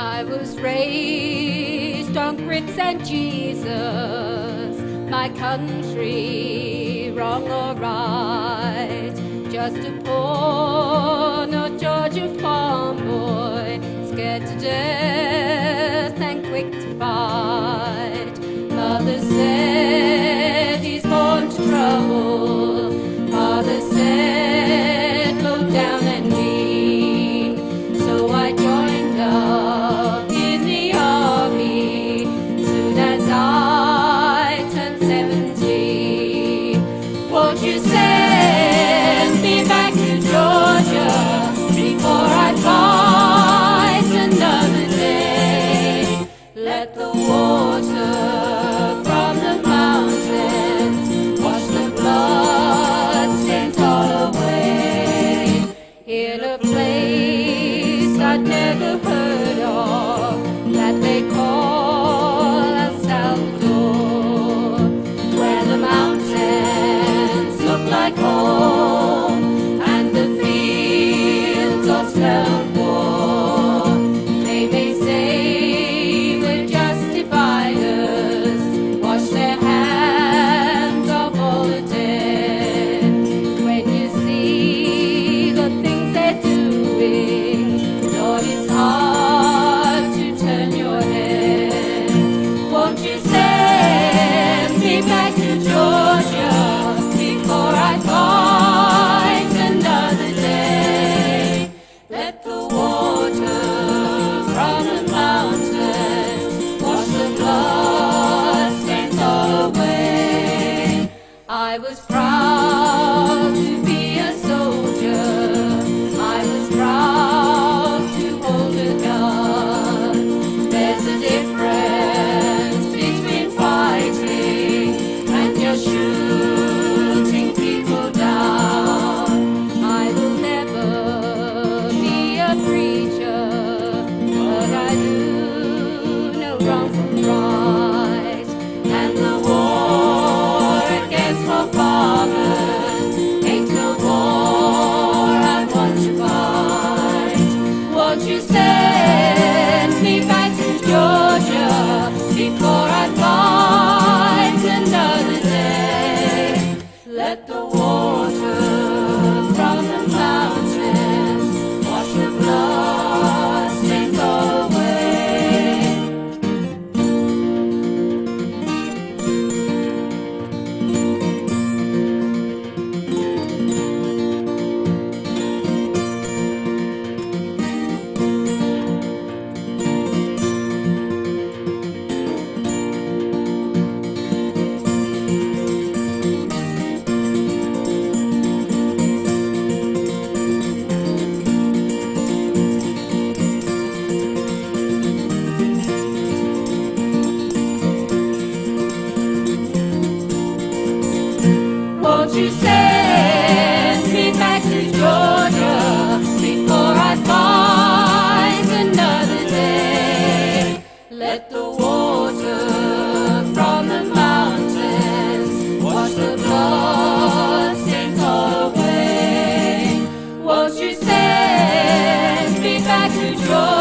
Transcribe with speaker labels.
Speaker 1: I was raised on grits and Jesus, my country, wrong or right. Just a poor, North Georgia farm boy, scared to death and quick to fight. Mother said he's born to trouble. Father said low down and mean. So I joined up in the army soon as I turned 17. Won't you send me back to Georgia before I fight another day? Let the water from the mountains wash the blood stains all away. In a place I'd never heard of that they call El Salvador, where the mountains look like home and the fields all smell of war. They may say we're justifiers, wash their hands of all the dead. When you see the things they're doing, Lord, it's hard to turn your head. Won't you send me back to Georgia before I fight another day? Let the water from the mountains wash the blood stains all away. I was proud to be a soldier. I was proud to hold a gun. There's a difference between fighting and just shooting people down. I will never be a preacher, but I do know wrong from right. And the war against forefathers ain't no war I want to fight. Won't you send me back to Georgia before I fight another day? Let the water from the mountains wash the blood stains all away. Won't you send me back to Georgia before I fight another day? Let the water from the mountains wash the blood stains all away. Won't you send me back to Georgia